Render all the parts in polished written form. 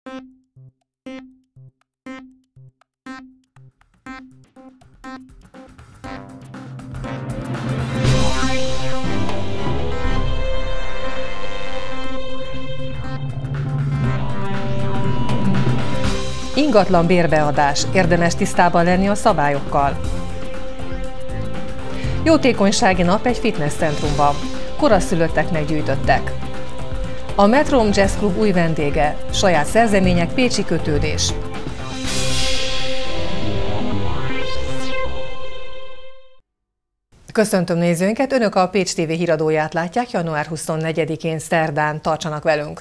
Ingatlan bérbeadás. Érdemes tisztában lenni a szabályokkal. Jótékonysági nap egy fitnesscentrumban. Koraszülötteknek gyűjtöttek. A Metrom Jazz Club új vendége. Saját szerzemények, pécsi kötődés. Köszöntöm nézőinket! Önök a Pécs TV híradóját látják január 24-én szerdán. Tartsanak velünk!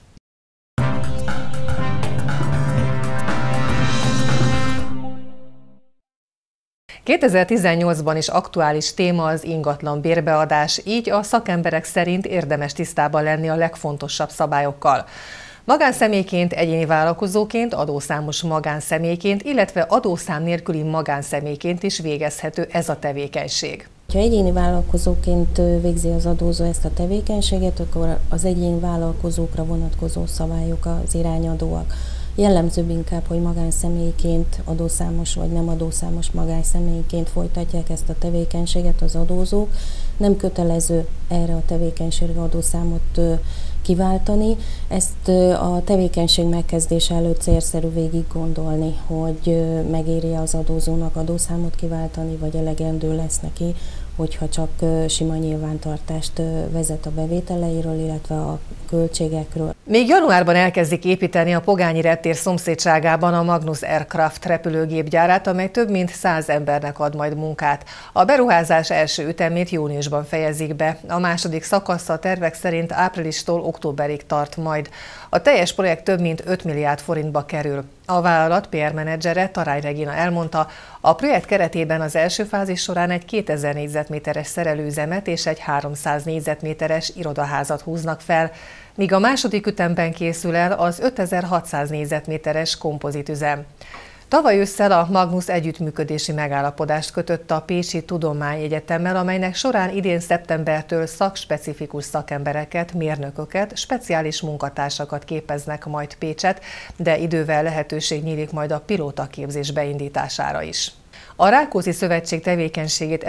...2018-ban is aktuális téma az ingatlan bérbeadás, így a szakemberek szerint érdemes tisztában lenni a legfontosabb szabályokkal. Magánszemélyként, egyéni vállalkozóként, adószámos magánszemélyként, illetve adószám nélküli magánszemélyként is végezhető ez a tevékenység. Ha egyéni vállalkozóként végzi az adózó ezt a tevékenységet, akkor az egyéni vállalkozókra vonatkozó szabályok az irányadóak. Jellemzőbb inkább, hogy magánszemélyként, adószámos vagy nem adószámos magánszemélyként folytatják ezt a tevékenységet az adózók. Nem kötelező erre a tevékenységre adószámot kiváltani. Ezt a tevékenység megkezdése előtt célszerű végig gondolni, hogy megéri az adózónak adószámot kiváltani, vagy elegendő lesz neki, hogyha csak sima nyilvántartást vezet a bevételeiről, illetve a költségekről. Még januárban elkezdik építeni a Pogányi reptér szomszédságában a Magnus Aircraft repülőgépgyárát, amely több mint 100 embernek ad majd munkát. A beruházás első ütemét júniusban fejezik be. A második szakasza a tervek szerint áprilistól októberig tart majd. A teljes projekt több mint 5 milliárd forintba kerül. A vállalat PR-menedzsere, Tarály Regina elmondta, a projekt keretében az első fázis során egy 2000 négyzetméteres szerelőüzemet és egy 300 négyzetméteres irodaházat húznak fel, míg a második ütemben készül el az 5600 négyzetméteres kompozitüzem. Tavaly ősszel a Magnus együttműködési megállapodást kötött a Pécsi Tudományegyetemmel, amelynek során idén szeptembertől szakspecifikus szakembereket, mérnököket, speciális munkatársakat képeznek majd Pécset, de idővel lehetőség nyílik majd a pilótaképzés beindítására is. A Rákóczi Szövetség tevékenységét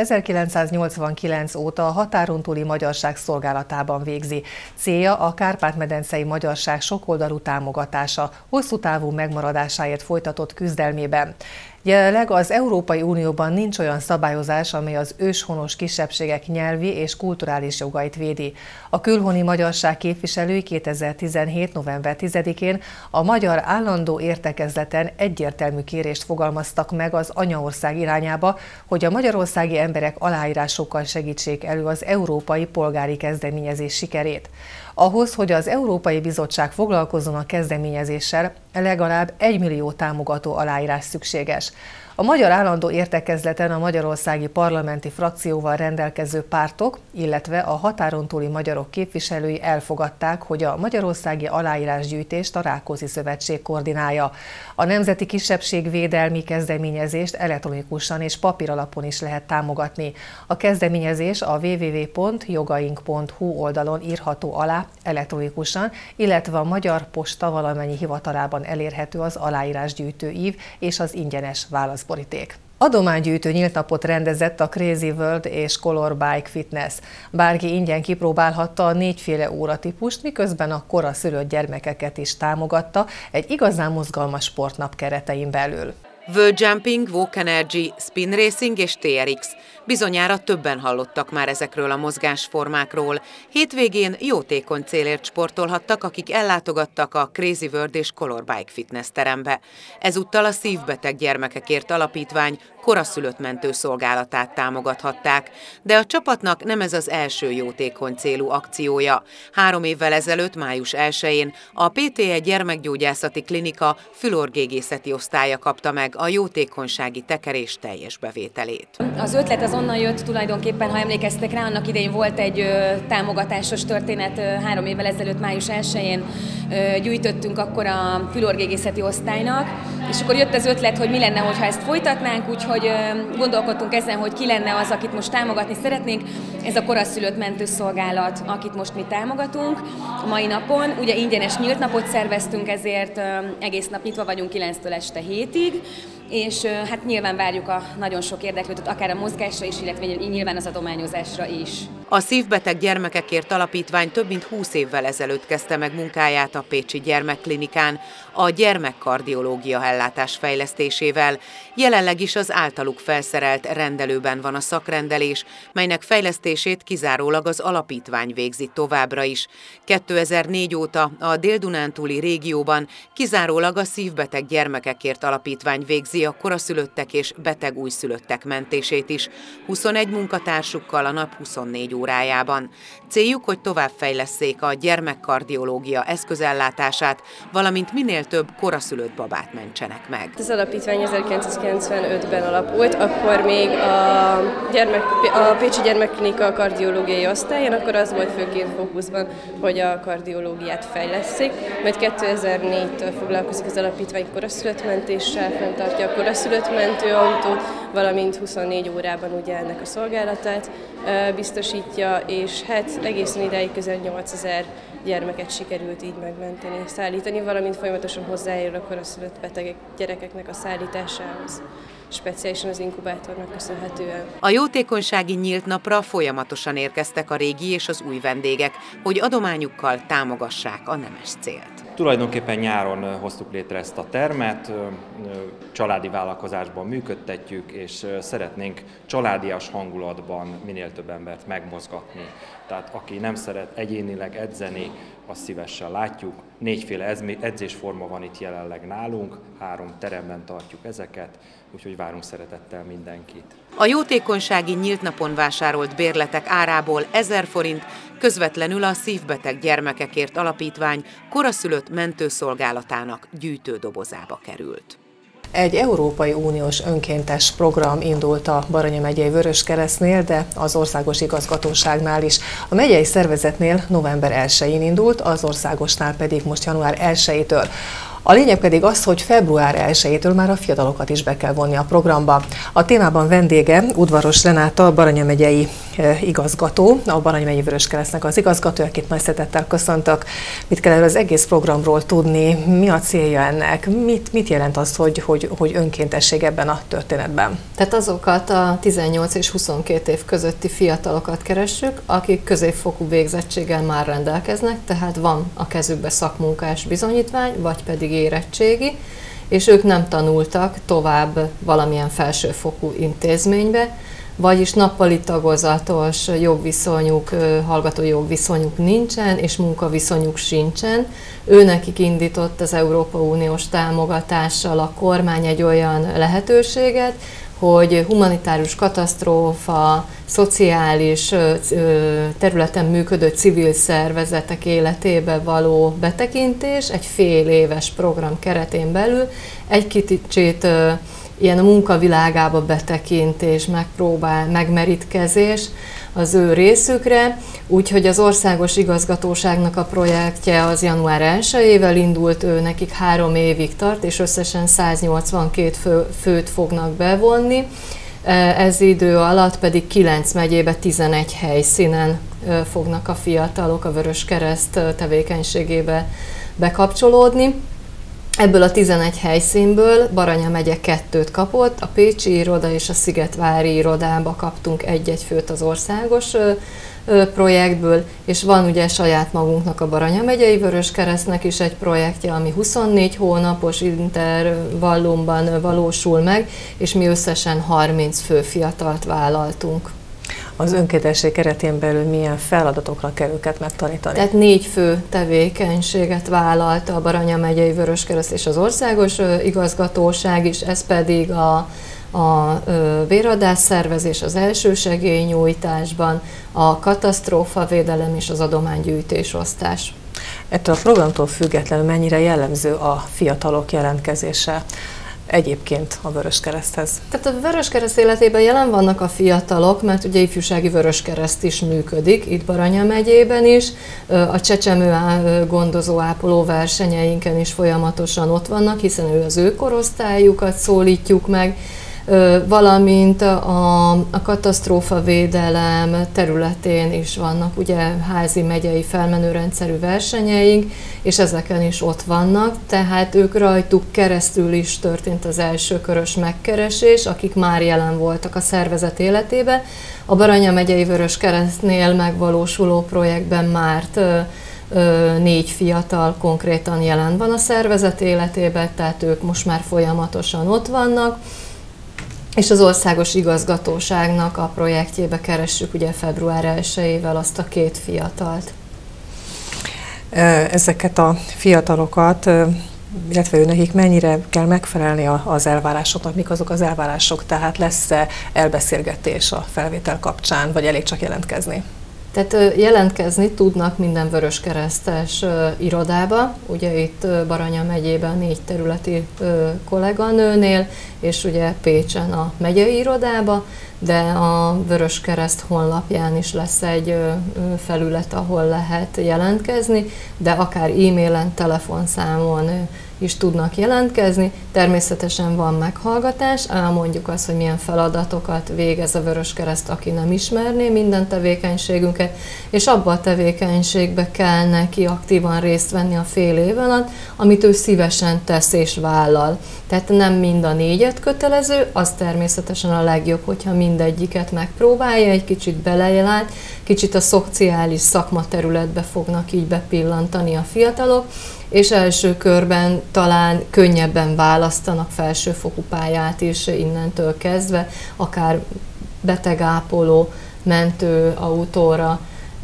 1989 óta a határon túli magyarság szolgálatában végzi. Célja a kárpát-medencei magyarság sokoldalú támogatása, hosszú távú megmaradásáért folytatott küzdelmében. Jelenleg az Európai Unióban nincs olyan szabályozás, amely az őshonos kisebbségek nyelvi és kulturális jogait védi. A külhoni magyarság képviselői 2017. november 10-én a Magyar Állandó Értekezleten egyértelmű kérést fogalmaztak meg az anyaország irányába, hogy a magyarországi emberek aláírásokkal segítsék elő az európai polgári kezdeményezés sikerét. Ahhoz, hogy az Európai Bizottság foglalkozzon a kezdeményezéssel, legalább 1 millió támogató aláírás szükséges. A Magyar Állandó Értekezleten a magyarországi parlamenti frakcióval rendelkező pártok, illetve a határon túli magyarok képviselői elfogadták, hogy a magyarországi aláírásgyűjtést a Rákóczi Szövetség koordinálja. A nemzeti kisebbségvédelmi kezdeményezést elektronikusan és papíralapon is lehet támogatni. A kezdeményezés a www.jogaink.hu oldalon írható alá elektronikusan, illetve a Magyar Posta valamennyi hivatalában elérhető az aláírásgyűjtő ív és az ingyenes válaszboríték. Adománygyűjtő nyílt napot rendezett a Crazy World és Color Bike Fitness. Bárki ingyen kipróbálhatta a 4 óratípust, miközben a koraszülött gyermekeket is támogatta egy igazán mozgalmas sportnap keretein belül. World Jumping, Walk Energy, Spin Racing és TRX. Bizonyára többen hallottak már ezekről a mozgásformákról. Hétvégén jótékony célért sportolhattak, akik ellátogattak a Crazy World és Color Bike Fitness terembe. Ezúttal a Szívbeteg Gyermekekért Alapítvány koraszülött mentőszolgálatát támogathatták. De a csapatnak nem ez az első jótékony célú akciója. 3 évvel ezelőtt, május 1-én a PTE Gyermekgyógyászati Klinika fülorgégészeti osztálya kapta meg a jótékonysági tekerés teljes bevételét. Az ötlet az onnan jött tulajdonképpen, ha emlékeztek rá, annak idején volt egy támogatásos történet 3 évvel ezelőtt, május 1-én. gyűjtöttünk akkor a fülorgégészeti osztálynak, és akkor jött az ötlet, hogy mi lenne, ha ezt folytatnánk, úgyhogy gondolkodtunk ezen, hogy ki lenne az, akit most támogatni szeretnénk. Ez a koraszülött mentőszolgálat, akit most mi támogatunk a mai napon. Ugye ingyenes nyílt napot szerveztünk, ezért egész nap nyitva vagyunk 9-től este 7-ig, és hát nyilván várjuk a nagyon sok érdeklődőt, akár a mozgásra is, illetve nyilván az adományozásra is. A Szívbeteg Gyermekekért Alapítvány több mint 20 évvel ezelőtt kezdte meg munkáját a Pécsi Gyermekklinikán a gyermekkardiológia ellátás fejlesztésével. Jelenleg is az általuk felszerelt rendelőben van a szakrendelés, melynek fejlesztését kizárólag az alapítvány végzi továbbra is. 2004 óta a Dél-Dunántúli régióban kizárólag a Szívbeteg Gyermekekért Alapítvány végzi a koraszülöttek és beteg újszülöttek mentését is, 21 munkatársukkal a nap 24 órájában. Céljuk, hogy továbbfejlesszék a gyermekkardiológia eszközellátását, valamint minél több koraszülött babát mentsenek meg. Az alapítvány 1995-ben alapult, akkor még a Pécsi Gyermekklinika kardiológiai osztályán, akkor az volt főként fókuszban, hogy a kardiológiát fejlesszék, majd 2004-től foglalkozik az alapítvány koraszülöttmentéssel, fenntartja a koraszülött mentőautót, valamint 24 órában ugye ennek a szolgálatát biztosítja, és hát egészen idáig közel 8000 gyermeket sikerült így megmenteni, szállítani, valamint folyamatosan hozzájárul a koraszülött beteg gyerekeknek a szállításához, speciálisan az inkubátornak köszönhetően. A jótékonysági nyílt napra folyamatosan érkeztek a régi és az új vendégek, hogy adományukkal támogassák a nemes célt. Tulajdonképpen nyáron hoztuk létre ezt a termet, családi vállalkozásban működtetjük, és szeretnénk családias hangulatban minél több embert megmozgatni. Tehát aki nem szeret egyénileg edzeni, azt szívesen látjuk. 4-féle edzésforma van itt jelenleg nálunk, 3 teremben tartjuk ezeket, úgyhogy várunk szeretettel mindenkit. A jótékonysági nyílt napon vásárolt bérletek árából 1000 forint közvetlenül a Szívbeteg Gyermekekért Alapítvány koraszülött mentőszolgálatának gyűjtődobozába került. Egy Európai Uniós önkéntes program indult a Baranya megyei Vöröskeresztnél, de az országos igazgatóságnál is. A megyei szervezetnél november 1-én indult, az országosnál pedig most január 1-től. A lényeg pedig az, hogy február 1-től már a fiatalokat is be kell vonni a programba. A témában vendége Udvaros Renáta, a Baranya megyei igazgató, a Baranya megyei Vöröskeresztnek az igazgatója, akit nagy szeretettel köszöntök. Mit kell erről az egész programról tudni, mi a célja ennek, mit jelent az, hogy önkéntesség ebben a történetben? Tehát azokat a 18 és 22 év közötti fiatalokat keressük, akik középfokú végzettséggel már rendelkeznek, tehát van a kezükbe szakmunkás bizonyítvány, vagy pedig érettségi, és ők nem tanultak tovább valamilyen felsőfokú intézménybe, vagyis nappali tagozatos jogviszonyuk, hallgató jogviszonyuk nincsen, és munkaviszonyuk sincsen. Őnekik indított az Európai Uniós támogatással a kormány egy olyan lehetőséget, hogy humanitárius katasztrófa, szociális területen működő civil szervezetek életébe való betekintés egy fél éves program keretén belül egy kicsit ilyen a munkavilágába betekintés, megmerítkezés az ő részükre, úgyhogy az országos igazgatóságnak a projektje az január 1-ével indult, ő nekik 3 évig tart, és összesen 182 főt fognak bevonni. Ez idő alatt pedig 9 megyébe 11 helyszínen fognak a fiatalok a Vöröskereszt tevékenységébe bekapcsolódni. Ebből a 11 helyszínből Baranya megye 2-t kapott, a pécsi iroda és a szigetvári irodába kaptunk 1-1 főt az országos projektből, és van ugye saját magunknak a Baranya megyei Vöröskeresztnek is egy projektje, ami 24 hónapos intervallumban valósul meg, és mi összesen 30 fő fiatalt vállaltunk. Az önkéntesség keretén belül milyen feladatokra kell őket megtanítani? Tehát 4 fő tevékenységet vállalta a Baranya megyei Vöröskereszt és az országos igazgatóság is, ez pedig a véradás szervezés az elsősegélynyújtásban, a katasztrófavédelem és az adománygyűjtés osztás. Ettől a programtól függetlenül mennyire jellemző a fiatalok jelentkezése? egyébként a Vöröskereszthez? Tehát a Vöröskereszt életében jelen vannak a fiatalok, mert ugye ifjúsági Vöröskereszt is működik, itt Baranya megyében is, a csecsemő gondozó ápoló versenyeinken is folyamatosan ott vannak, hiszen az ő korosztályukat szólítjuk meg, valamint a katasztrófavédelem területén is vannak ugye házi megyei felmenőrendszerű versenyeink, és ezeken is ott vannak, tehát ők rajtuk keresztül is történt az első körös megkeresés, akik már jelen voltak a szervezet életében. A Baranya megyei Vöröskeresztnél megvalósuló projektben már 4 fiatal konkrétan jelen van a szervezet életében, tehát ők most már folyamatosan ott vannak. És az országos igazgatóságnak a projektjébe keressük ugye február 1-ével azt a 2 fiatalt. Ezeket a fiatalokat, illetve nekik mennyire kell megfelelni az elvárásoknak, mik azok az elvárások, tehát lesz-e elbeszélgetés a felvétel kapcsán, vagy elég csak jelentkezni? Tehát jelentkezni tudnak minden vöröskeresztes irodába, ugye itt Baranya megyében 4 területi kolléganőnél, és ugye Pécsen a megyei irodába, de a Vöröskereszt honlapján is lesz egy felület, ahol lehet jelentkezni, de akár e-mailen, telefonszámon is tudnak jelentkezni. Természetesen van meghallgatás, elmondjuk azt, hogy milyen feladatokat végez a Vöröskereszt, aki nem ismerné minden tevékenységünket, és abba a tevékenységbe kell neki aktívan részt venni a fél év alatt, amit ő szívesen tesz és vállal. Tehát nem mind a 4 kötelező, az természetesen a legjobb, hogyha mindegyiket megpróbálja, egy kicsit belelát, kicsit a szociális szakmaterületbe fognak így bepillantani a fiatalok, és első körben talán könnyebben választanak felsőfokú pályát is innentől kezdve, akár betegápoló, mentő, autóra,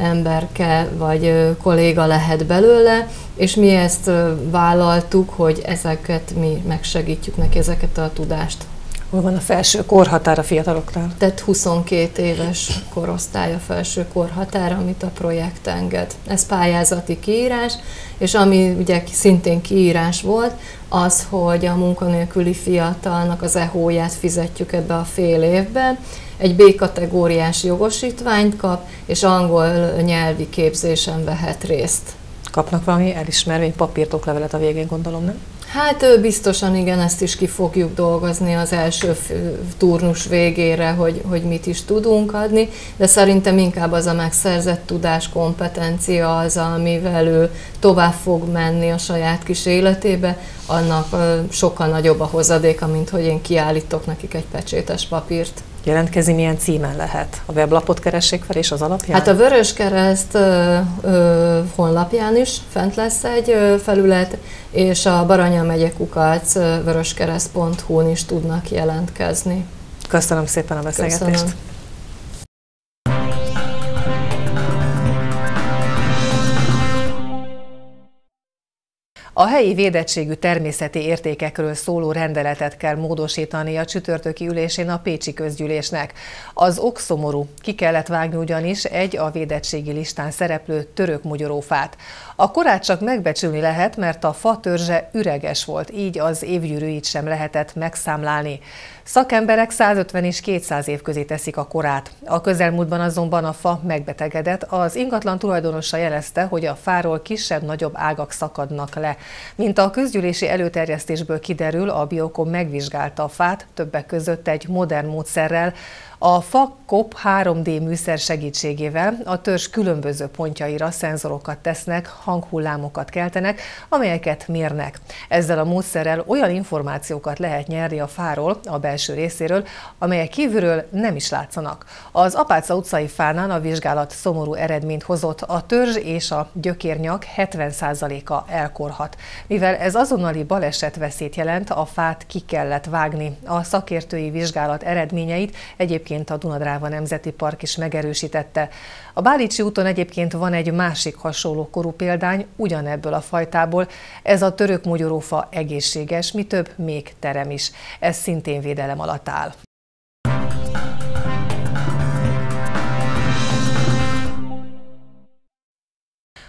emberke vagy kolléga lehet belőle, és mi ezt vállaltuk, hogy ezeket mi megsegítjük neki, ezeket a tudást. Hol van a felső korhatár a fiataloknál? Tehát 22 éves korosztály a felső korhatár, amit a projekt enged. Ez pályázati kiírás, és ami ugye szintén kiírás volt, az, hogy a munkanélküli fiatalnak az EHO-ját fizetjük ebbe a fél évbe, egy B-kategóriás jogosítványt kap, és angol nyelvi képzésen vehet részt. Kapnak valami elismervény, papírt, oklevelet a végén, gondolom, nem? Hát biztosan igen, ezt is ki fogjuk dolgozni az első turnus végére, hogy mit is tudunk adni, de szerintem inkább az a megszerzett tudás, kompetencia az, amivel ő tovább fog menni a saját kis életébe, annak sokkal nagyobb a hozadéka, mint hogy én kiállítok nekik egy pecsétes papírt. Jelentkezni milyen címen lehet? A weblapot keressék fel és az alapján? Hát a Vöröskereszt honlapján is fent lesz egy felület, és a Baranya megye @vöröskereszt.hu-n is tudnak jelentkezni. Köszönöm szépen a beszélgetést! Köszönöm. A helyi védettségű természeti értékekről szóló rendeletet kell módosítani a csütörtöki ülésén a pécsi közgyűlésnek. Az ok szomorú, ki kellett vágni ugyanis egy a védettségi listán szereplő török mogyorófát. A korát csak megbecsülni lehet, mert a fa törzse üreges volt, így az évgyűrűit sem lehetett megszámlálni. Szakemberek 150 és 200 év közé teszik a korát. A közelmúltban azonban a fa megbetegedett, az ingatlan tulajdonosa jelezte, hogy a fáról kisebb-nagyobb ágak szakadnak le. Mint a közgyűlési előterjesztésből kiderül, a Biokom megvizsgálta a fát, többek között egy modern módszerrel, a FAKOP 3D műszer segítségével a törzs különböző pontjaira szenzorokat tesznek, hanghullámokat keltenek, amelyeket mérnek. Ezzel a módszerrel olyan információkat lehet nyerni a fáról, a belső részéről, amelyek kívülről nem is látszanak. Az Apáca utcai fánál a vizsgálat szomorú eredményt hozott, a törzs és a gyökérnyak 70%-a elkorhat. Mivel ez azonnali balesetveszélyt jelent, a fát ki kellett vágni. A szakértői vizsgálat eredményeit egyébként a Duna-Dráva Nemzeti Park is megerősítette. A Bálicsi úton egyébként van egy másik hasonló korú példány, ugyanebből a fajtából. Ez a török mogyorófa egészséges, mi több, még terem is. Ez szintén védelem alatt áll.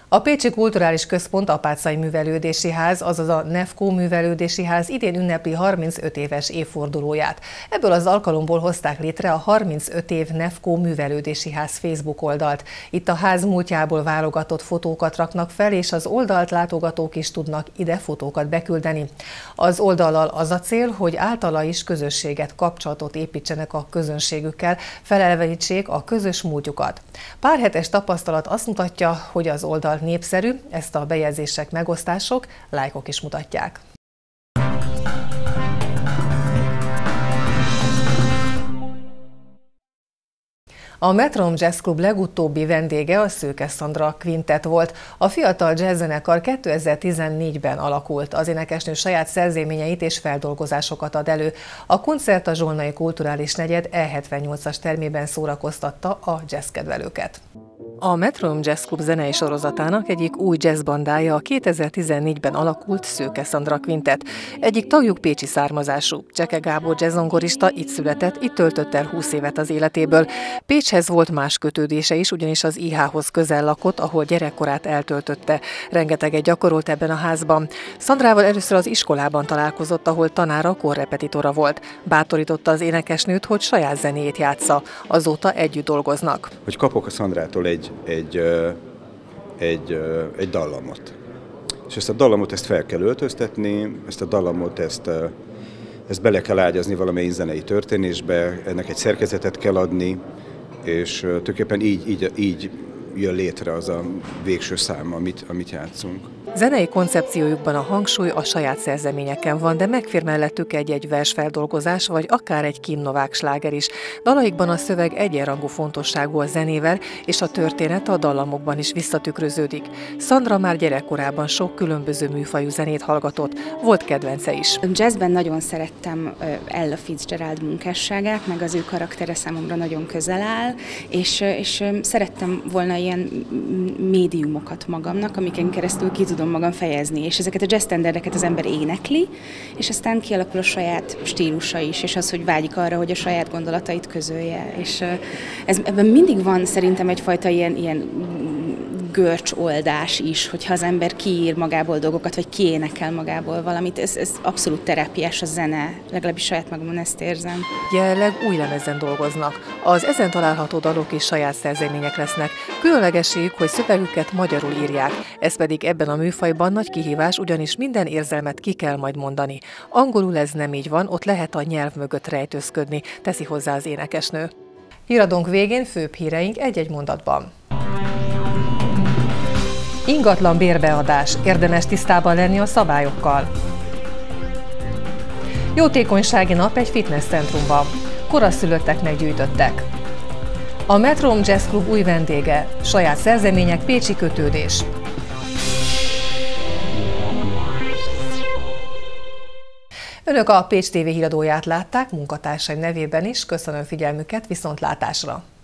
A Pécsi Kulturális Központ Apáczai Művelődési Ház, azaz a NEFCO Művelődési Ház idén ünnepli 35 éves évfordulóját. Ebből az alkalomból hozták létre a 35 év NEFCO Művelődési Ház Facebook oldalt. Itt a ház múltjából válogatott fotókat raknak fel, és az oldalt látogatók is tudnak ide fotókat beküldeni. Az oldallal az a cél, hogy általa is közösséget, kapcsolatot építsenek a közönségükkel, felelvenítsék a közös múltjukat. Pár hetes tapasztalat azt mutatja, hogy az oldal népszerű, ezt a bejegyzések, megosztások, lájkok is mutatják. A Metrom Jazz Club legutóbbi vendége a Szőke Szandra Quintet volt. A fiatal jazzzenekar 2014-ben alakult. Az énekesnő saját szerzeményeit és feldolgozásokat ad elő. A koncert a Zsolnai Kulturális Negyed E78-as termében szórakoztatta a jazzkedvelőket. A Metrom Jazz Club zenei sorozatának egyik új jazzbandája a 2014-ben alakult Szőke Szandra Quintet. Egyik tagjuk pécsi származású. Cseke Gábor jazzzongorista itt született, itt töltött el 20 évet az életéből. Pécshez volt más kötődése is, ugyanis az IH-hoz közel lakott, ahol gyerekkorát eltöltötte. Rengeteget gyakorolt ebben a házban. Szandrával először az iskolában találkozott, ahol tanára, korrepetitora volt. Bátorította az énekesnőt, hogy saját zenéjét játsza. Azóta együtt dolgoznak. Hogy kapok a Szandrától egy dallamot. És ezt a dallamot fel kell öltöztetni, ezt a dallamot ezt bele kell ágyazni valamelyik zenei történésbe, ennek egy szerkezetet kell adni, és tulajdonképpen így jön létre az a végső szám, amit játszunk. Zenei koncepciójukban a hangsúly a saját szerzeményeken van, de megfér mellettük egy versfeldolgozás, vagy akár egy Kim Novák sláger is. Dalaikban a szöveg egyenrangú fontosságú a zenével, és a történet a dallamokban is visszatükröződik. Szandra már gyerekkorában sok különböző műfajú zenét hallgatott, volt kedvence is. Jazzben nagyon szerettem Ella Fitzgerald munkásságát, meg az ő karaktere számomra nagyon közel áll, és szerettem volna ilyen médiumokat magamnak, amiken keresztül ki tudom magam fejezni, és ezeket a jazz standardeket az ember énekli, és aztán kialakul a saját stílusa is, és az, hogy vágyik arra, hogy a saját gondolatait közölje. És ebben mindig van szerintem egyfajta ilyen görcsoldás is, hogyha az ember kiír magából dolgokat, vagy kiénekel magából valamit. Ez abszolút terápiás a zene, legalábbis saját magamon ezt érzem. Jelenleg új lemezen dolgoznak. Az ezen található dalok is saját szerzemények lesznek. Különlegességük, hogy szövegüket magyarul írják. Ez pedig ebben a műfajban nagy kihívás, ugyanis minden érzelmet ki kell majd mondani. Angolul ez nem így van, ott lehet a nyelv mögött rejtőzködni, teszi hozzá az énekesnő. Híradónk végén főbb híreink egy-egy mondatban. Ingatlan bérbeadás. Érdemes tisztában lenni a szabályokkal. Jótékonysági nap egy fitnesscentrumban. Koraszülötteknek gyűjtöttek. A Metrom Jazz Club új vendége. Saját szerzemények, pécsi kötődés. Önök a Pécs TV híradóját látták, munkatársaim nevében is. Köszönöm figyelmüket, viszontlátásra!